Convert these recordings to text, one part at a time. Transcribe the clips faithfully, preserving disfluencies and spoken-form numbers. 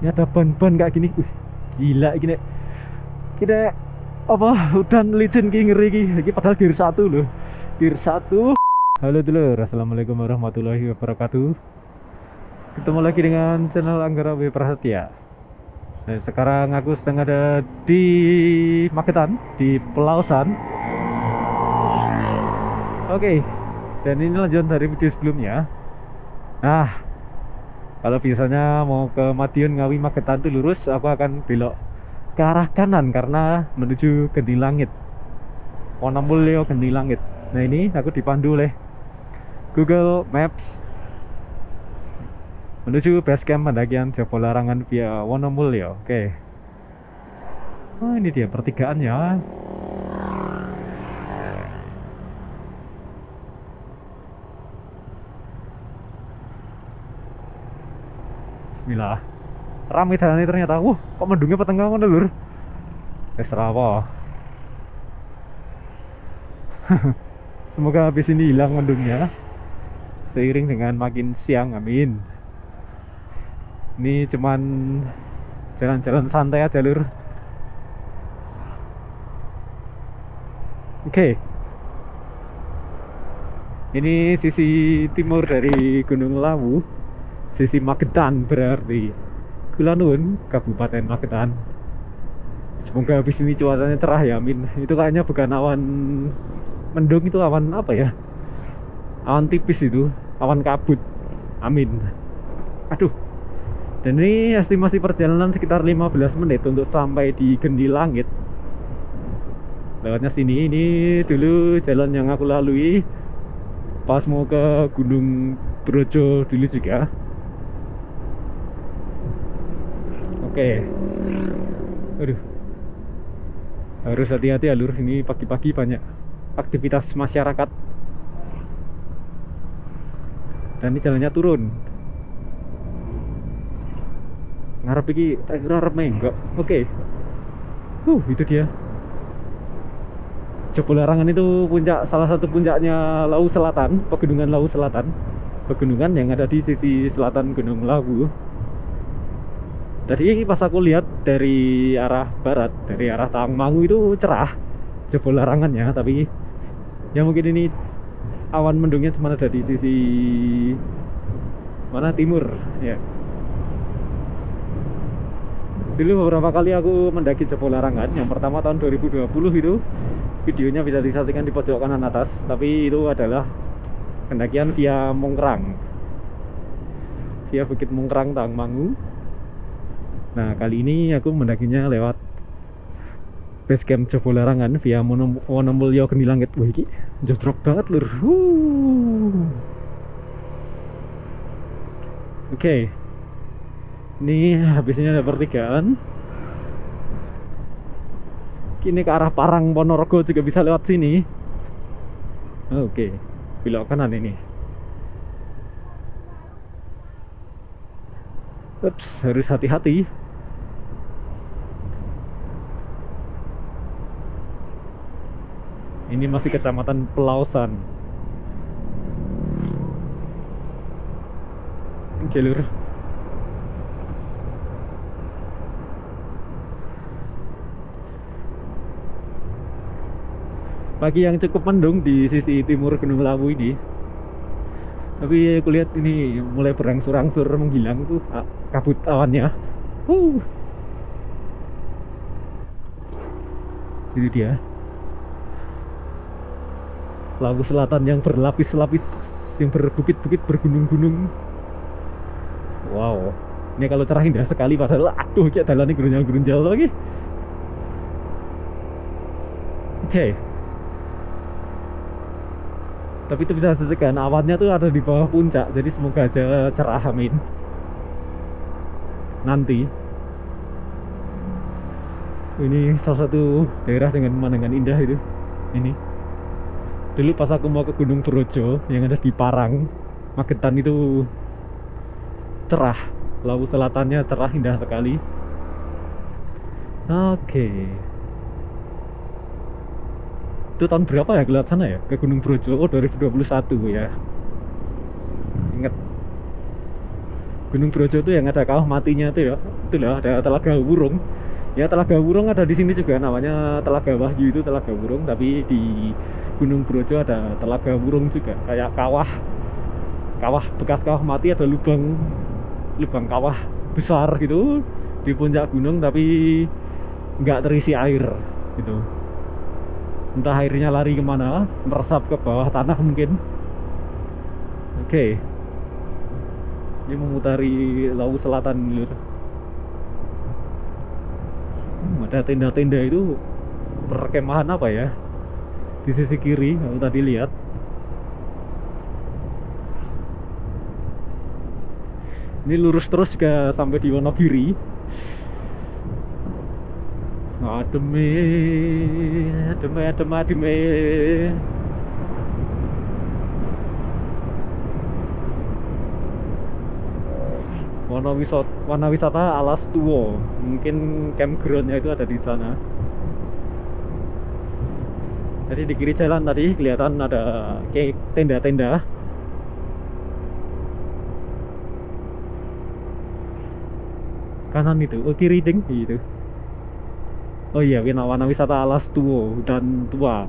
Ini ada ban-ban kayak gini. Wih, gila gini. Kita apa hutan legend ki ngeri ki. Iki padahal gear satu loh. Gear satu. Halo dulur, assalamualaikum warahmatullahi wabarakatuh. Ketemu lagi dengan channel Anggara W Prasetya. Dan sekarang aku sedang ada di Magetan, di Pelausan. Oke, dan ini lanjutan dari video sebelumnya. Nah, kalau biasanya mau ke Madiun Ngawi Magetan itu lurus, aku akan belok ke arah kanan karena menuju Geni Langit, Wonomulyo Geni Langit. Nah ini aku dipandu oleh Google Maps menuju base camp pendakian Jabo Larangan via Wonomulyo. Oke. Oh ini dia pertigaannya. Bismillah. Ramai jalan ternyata. Wah, kok mendungnya petengah mana lur? Wes apa? Semoga habis ini hilang mendungnya seiring dengan makin siang, amin. Ini cuman jalan-jalan santai aja lur. Oke. Ini sisi timur dari Gunung Lawu, sisi Magetan berarti. Kula nuwun Kabupaten Magetan. Semoga habis ini cuacanya cerah ya, amin. Itu kayaknya bukan awan mendung, itu awan apa ya? Awan tipis itu, awan kabut. Amin. Aduh. Dan ini estimasi perjalanan sekitar lima belas menit untuk sampai di Geni Langit. Lewatnya sini, ini dulu jalan yang aku lalui pas mau ke Gunung Brojo dulu juga. Oke. Aduh. Harus hati-hati alur, ini pagi-pagi banyak aktivitas masyarakat. Dan ini jalannya turun. Ngarep iki tak kira arep enggak. Oke. Uh, itu dia. Jabo Larangan itu puncak, salah satu puncaknya Lawu Selatan, Pegunungan Lawu Selatan. Pegunungan yang ada di sisi selatan Gunung Lawu. Tadi pas aku lihat dari arah barat, dari arah Tawangmangu itu cerah Jabo Larangannya, tapi ya mungkin ini awan mendungnya cuma ada di sisi mana timur ya. Dulu beberapa kali aku mendaki Jabo Larangan. Yang pertama tahun dua ribu dua puluh itu videonya bisa disaksikan di pojok kanan atas, tapi itu adalah pendakian via Mongkrang, via Bukit Mongkrang Tawangmangu. Nah kali ini aku mendakinya lewat base camp Jabo Larangan via Wonomulyo Geni Langit. Wah ini jodrok banget lur. Oke, okay. Ini habisnya ada pertigaan. Kini ke arah Parang Ponorogo juga bisa lewat sini. Oke, okay. Belok kanan ini. Ups, harus hati-hati. Ini masih kecamatan Pelausan. Oke lur. Pagi yang cukup mendung di sisi timur Gunung Lawu ini. Tapi aku lihat ini mulai berangsur-angsur menghilang tuh kabut awannya. Uh. Itu dia. Lawu Selatan yang berlapis-lapis, yang berbukit-bukit, bergunung-gunung. Wow. Ini kalau cerah indah sekali, padahal aduh kayak dalan ini gerunjal-gerunjal lagi. Oke. Okay. Tapi itu bisa sesekan, awannya tuh ada di bawah puncak, jadi semoga aja cerah, amin. Nanti ini salah satu daerah dengan pemandangan indah itu. Ini dulu pas aku mau ke Gunung Brojo yang ada di Parang Magetan itu cerah, Lawu Selatannya cerah, indah sekali. Oke, okay. Itu tahun berapa ya ke sana ya, ke Gunung Brojo? Oh dua ribu dua puluh satu ya. Ingat Gunung Brojo itu yang ada kawah matinya itu ya, itu lah ada Telaga Wurung. Ya Telaga Wurung ada di sini juga, namanya Telaga Wahyu, itu Telaga Wurung, tapi di Gunung Brojo ada Telaga Wurung juga, kayak kawah kawah bekas kawah mati, ada lubang lubang kawah besar gitu di puncak gunung, tapi nggak terisi air gitu. Entah airnya lari kemana, meresap ke bawah tanah mungkin. Oke, ini memutari laut selatan lur. Hmm, ada tenda-tenda itu perkemahan apa ya di sisi kiri kalau tadi lihat. Ini lurus terus ke sampai di Wonogiri. Ademe, ademe, ademe, ademe. Warna wisata, warna wisata Alas Tuwo. Mungkin campgroundnya itu ada di sana. Jadi di kiri jalan tadi kelihatan ada kayak tenda-tenda. Kanan itu, oh kiri ding gitu. Oh iya, warna, warna wisata Alas Tuwo, hutan tua.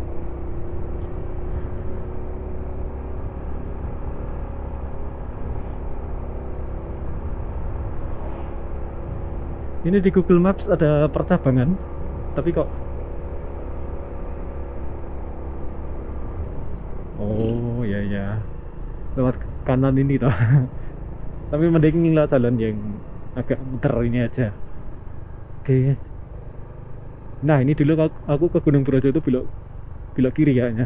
Ini di Google Maps ada percabangan, tapi kok oh ya ya lewat kanan ini toh. Tapi mending lewat jalan yang agak muter ini aja. Oke. Nah ini dulu aku, aku ke Gunung Brojo itu belok belok kiri kayaknya.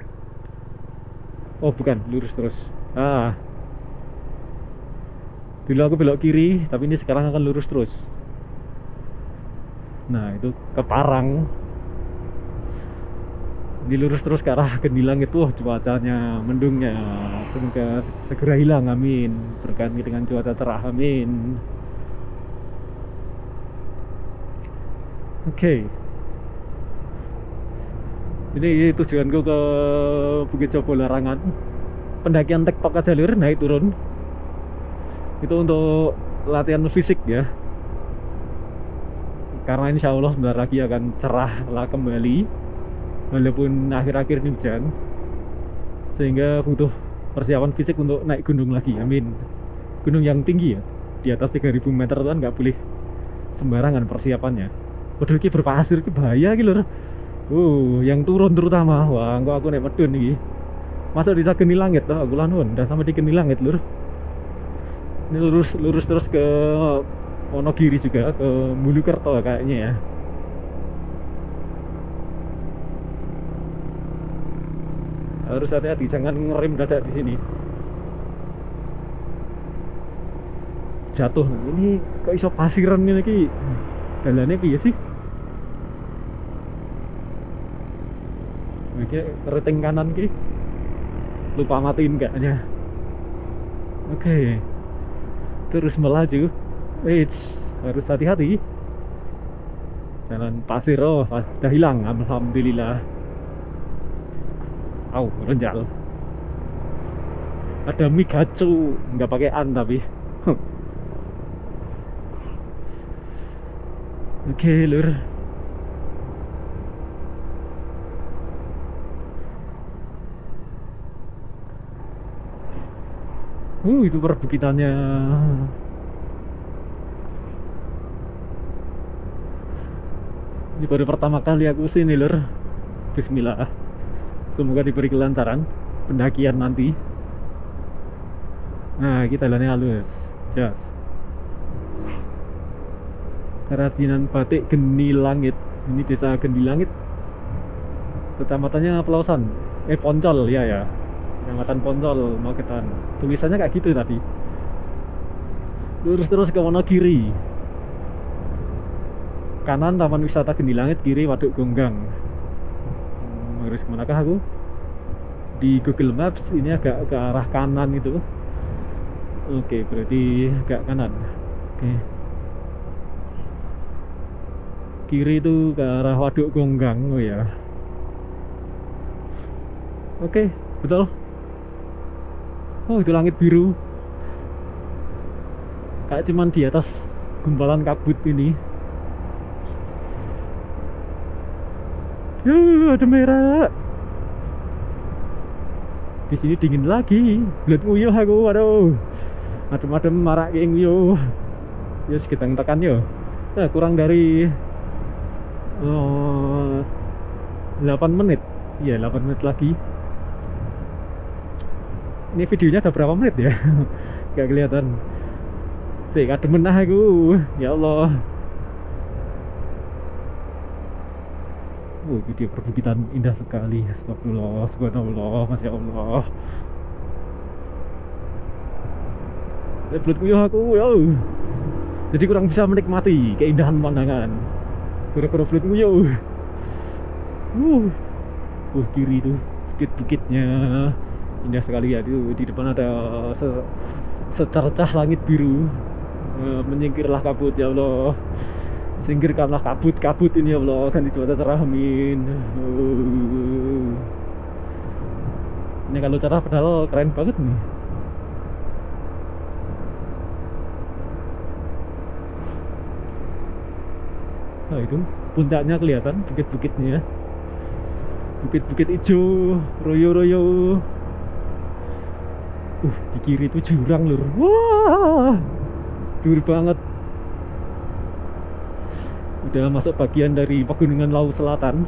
Oh bukan, lurus terus. Ah, dulu aku belok kiri, tapi ini sekarang akan lurus terus. Nah itu ke Parang. Dilurus terus ke arah Gendilang itu, wah cuacanya mendungnya, semoga segera hilang, amin, berganti dengan cuaca cerah, amin. Oke, okay. Ini tujuanku ke Bukit Cobo Larangan, pendakian tektok aja lur, naik turun. Itu untuk latihan fisik ya, karena insya Allah sebentar lagi akan cerah lah kembali, walaupun akhir-akhir ini hujan, sehingga butuh persiapan fisik untuk naik gunung lagi, amin. Gunung yang tinggi ya, di atas tiga ribu meter itu kan nggak boleh sembarangan persiapannya. Waduh, ini berpasir, ini bahaya gitu loh. Uh, yang turun terutama, wah, kok aku naik medun nih. Masuk di Geni Langit loh, aku lanun, udah sampai di Geni Langit lur. Ini lurus lurus terus ke Wonogiri juga, ke Mulukerto kayaknya ya. Harus hati-hati, jangan ngerem dadak di sini. Jatuh. Ini kok iso pasiran ini ki? Dalane piye sih? Oke, rating kanan ki. Lupa matiin kayaknya. Oke. Terus melaju. Eits, harus hati-hati. Jalan pasir, oh, sudah hilang, alhamdulillah. Au, renjal. Ada Migacu, nggak pakai an tapi. Oke, okay, lur. Uh, itu perbukitannya. Ini baru pertama kali aku sini lur. Bismillah. Semoga diberi kelancaran pendakian nanti. Nah, kita jalannya halus. Jas. Kerajinan batik Geni Langit. Ini desa Geni Langit. Kecamatannya Pelausan. Eh, Poncol ya ya. Kecamatan Poncol, Magetan. Tulisannya kayak gitu tadi. Lurus terus ke Wonogiri. Kanan Taman Wisata Geni Langit, kiri Waduk Gonggang. Hmm, harus kemanakah aku? Di Google Maps ini agak ke arah kanan itu. Oke, berarti agak kanan. Oke. Kiri itu ke arah Waduk Gonggang. Oh ya. Oke, betul. Oh, itu langit biru. kayak cuman di atas gumpalan kabut ini. Uh, ada merah. Di sini dingin lagi. Belut nguyuh aku, aduh. Adem-adem marak kayak nguyuh. Ya sekitar tekan yo. Nah, kurang dari uh, delapan menit. Iya, delapan menit lagi. Ini videonya ada berapa menit ya? Gak kelihatan. Sih, kademen aku. Ya Allah. Oh, itu dia perbukitan indah sekali. Astagfirullah, subhanallah, masya Allah. Eh, belut kuyuh aku, ya. Jadi kurang bisa menikmati keindahan pemandangan. Gara-gara belut kuyuh. Uh, uh kiri itu bukit-bukitnya indah sekali ya. Itu di depan ada se secercah langit biru. Uh, menyingkirlah kabut, ya Allah. Singkirkanlah kabut-kabut ini, ya Allah, ganti cuaca cerah, amin. Uh. Ini kalau cerah padahal keren banget nih. Nah itu puncaknya kelihatan, bukit-bukitnya, bukit-bukit hijau, royo-royo. Uh, di kiri itu jurang lur. Wah, dur banget. Udah masuk bagian dari pegunungan Lawu Selatan.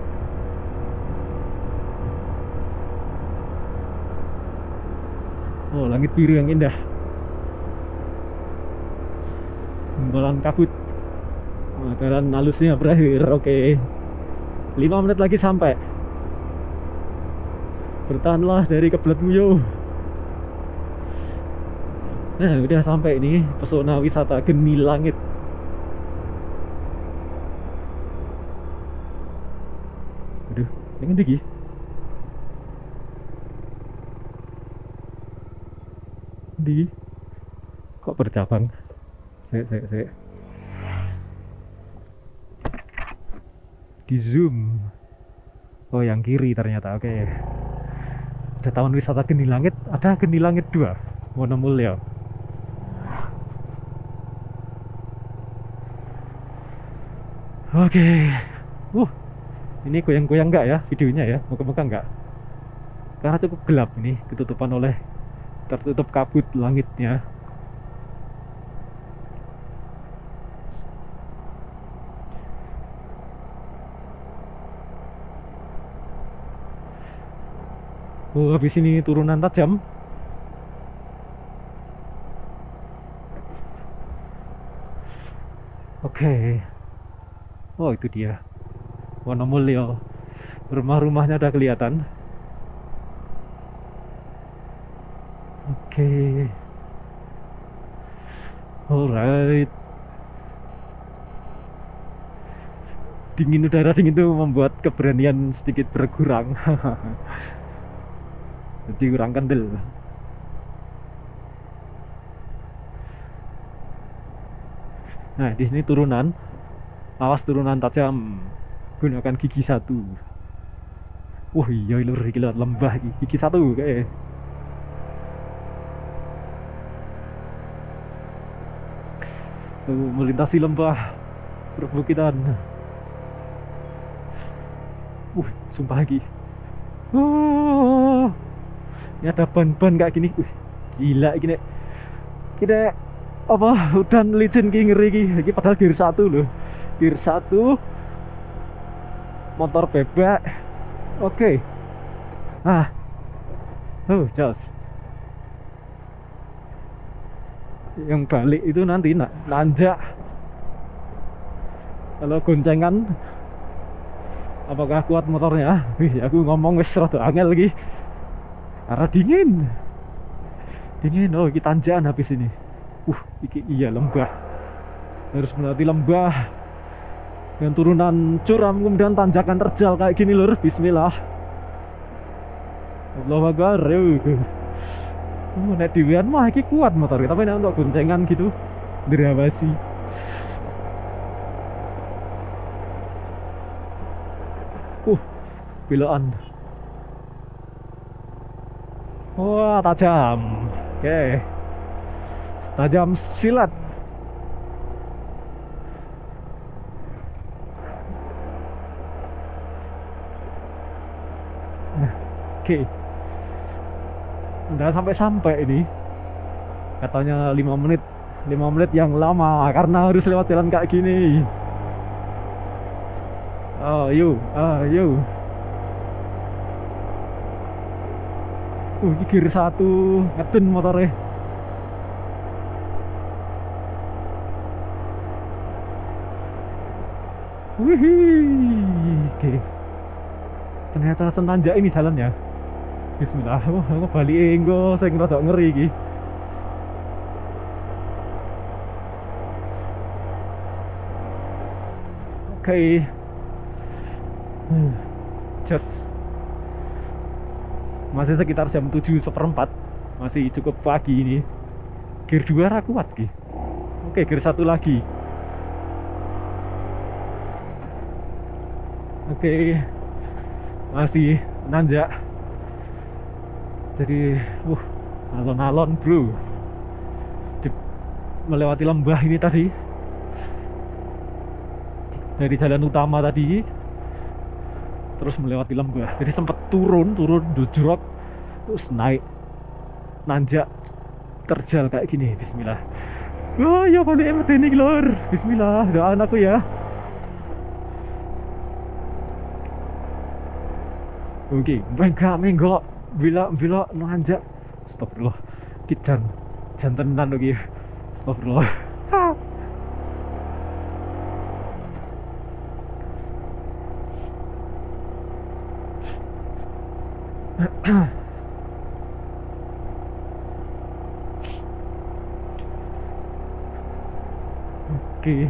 Oh, langit biru yang indah. Gumpalan kabut. Makaran halusnya berakhir. Oke, lima menit lagi sampai. Bertahanlah dari kebelet nguyuh. Nah, udah sampai nih pesona wisata Geni Langit. Aduh, ini tinggi. Di kok bercabang? Saya, saya, saya. Di zoom. Oh, yang kiri ternyata. Oke. Ada taman wisata Geni Langit. Ada Geni Langit dua, Wonomulyo. Oke. Uh. Ini goyang-goyang enggak ya videonya ya? Moga-moga enggak. Karena cukup gelap ini, ketutupan oleh tertutup kabut langitnya. Oh, habis ini turunan tajam. Oke. Oh, itu dia Wonomulyo. Rumah-rumahnya udah kelihatan. Oke. Alright. Dingin, udara dingin itu membuat keberanian sedikit berkurang. Jadi kurang kendel. Nah, di sini turunan. Awas turunan tajam. Gunakan gigi satu. Wah, iya lur, iki lewat lembah iki. Gigi satu kayak. Tuh, melintasi lembah perbukitan. Uh, sumpah lagi. Oh, ini ada ban-ban kayak gini. Uh, gila gini. Kita apa? Udan licin ki ngeri ki. Iki padahal gear satu loh. Gear satu. Motor bebek. Oke. Ah. Oh, jos. Yang balik itu nanti nak nanjak. Kalau goncengan, apakah kuat motornya? Wih, aku ngomong wis rada angel lagi. Karena dingin. Dingin. Oh, kita tanjakan habis ini. Uh, iki iya lembah. Harus melewati lembah. Dan turunan curam, kemudian tanjakan terjal kayak gini lur. Bismillah. Allahu Akbar. Oh, nek diwian mah iki kuat motor, tapi nek untuk goncengan gitu dirawasi. Uh, belokan. Wah, tajam. Oke. tajam silat. Oke, udah sampai-sampai ini. Katanya lima menit, lima menit yang lama karena harus lewat jalan kayak gini. Oh, yuk, ah, yuk. Uh, ini gear satu ngeden motornya. Wih, oke. Ternyata senanjak ini jalannya. Bismillah, wah, aku balik enggo, saya ngerasa ngeri iki. Oke, okay. Just masih sekitar jam tujuh seperempat, masih cukup pagi ini. Gear dua kuat ki. Oke, okay, gear satu lagi. Oke, okay. Masih nanjak. Jadi, uh, alon-alon bro. Di, melewati lembah ini tadi. Dari jalan utama tadi, terus melewati lembah. Jadi sempat turun, turun, dojrok, terus naik, nanjak, terjal kayak gini. Bismillah. Wah, ya balik ini lor. Bismillah, doain aku ya. Oke, enggak menggok. Bila bila nanjak, astagfirullah, kita jantenan lagi, astagfirullah. Oke.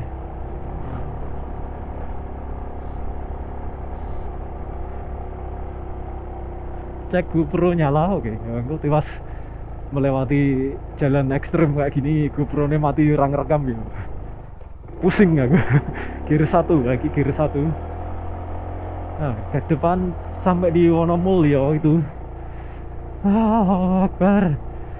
Cek GoPro nyala, oke. Aku tiwas melewati jalan ekstrem kayak gini, GoPro-nya mati orang rekam gitu. Pusing aku. Gear satu lagi, gear satu. Nah, ke depan sampai di Wonomulyo itu. Ah, Akbar.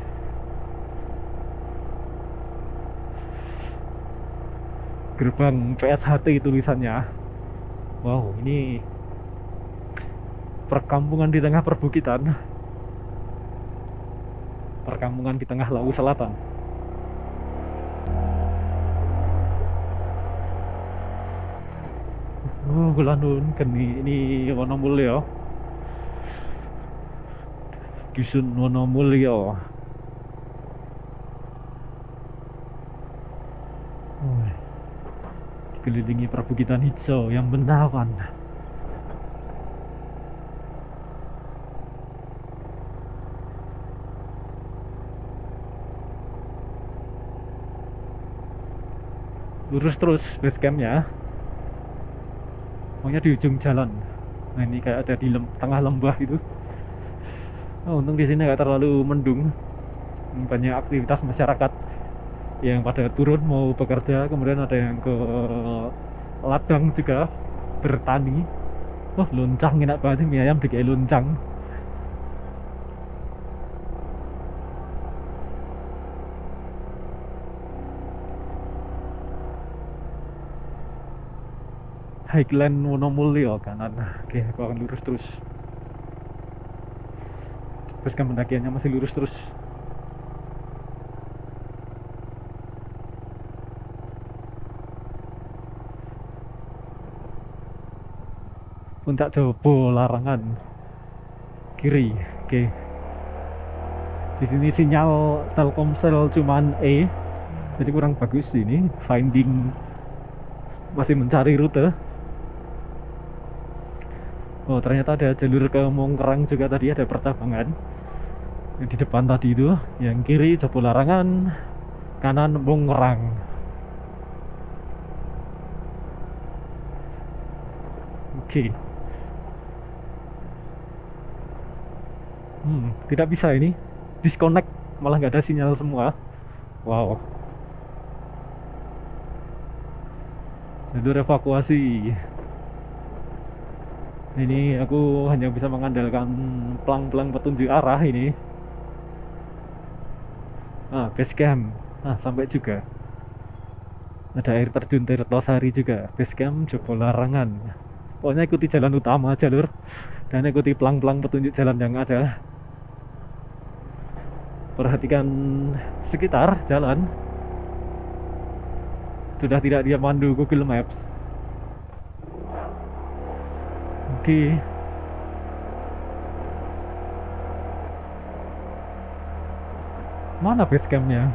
Gerbang P S H T tulisannya. Wow, ini perkampungan di tengah perbukitan, perkampungan di tengah laut selatan. Oh, gulandun keni ini Wonomulyo, Dusun Wonomulyo. Oh, dikelilingi perbukitan hijau yang menawan. Lurus terus base campnya, pokoknya di ujung jalan. Nah, ini kayak ada di lem, tengah lembah itu. Oh, untung di sini nggak terlalu mendung, banyak aktivitas masyarakat yang pada turun mau bekerja, kemudian ada yang ke ladang juga bertani. Oh, loncang, enak banget mie ayam dikai loncang. Highland Wonomulyo kanan. Oke, aku akan lurus terus. Terus kan pendakiannya masih lurus terus. Puncak Jopo Larangan kiri. Oke. Di sini sinyal Telkomsel cuman E, jadi kurang bagus ini. Finding, masih mencari rute. Oh, ternyata ada jalur ke Mongkrang juga tadi, ada percabangan. Yang di depan tadi itu, yang kiri Jopo Larangan, kanan Mongkrang. Oke. Hmm, tidak bisa ini. Disconnect, malah nggak ada sinyal semua. Wow. Jalur evakuasi. Ini aku hanya bisa mengandalkan pelang-pelang petunjuk arah ini. Ah, base camp. Nah, sampai juga. Ada air terjun Tirtosari juga. Base camp Joko Larangan. Pokoknya ikuti jalan utama jalur dan ikuti pelang-pelang petunjuk jalan yang ada. Perhatikan sekitar jalan. Sudah tidak dia mandu Google Maps. Oke. Mana base campnya?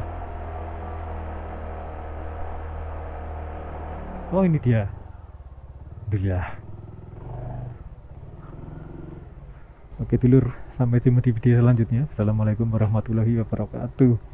Oh, ini dia. Alhamdulillah. Oke dulur, sampai jumpa di video selanjutnya. Assalamualaikum warahmatullahi wabarakatuh.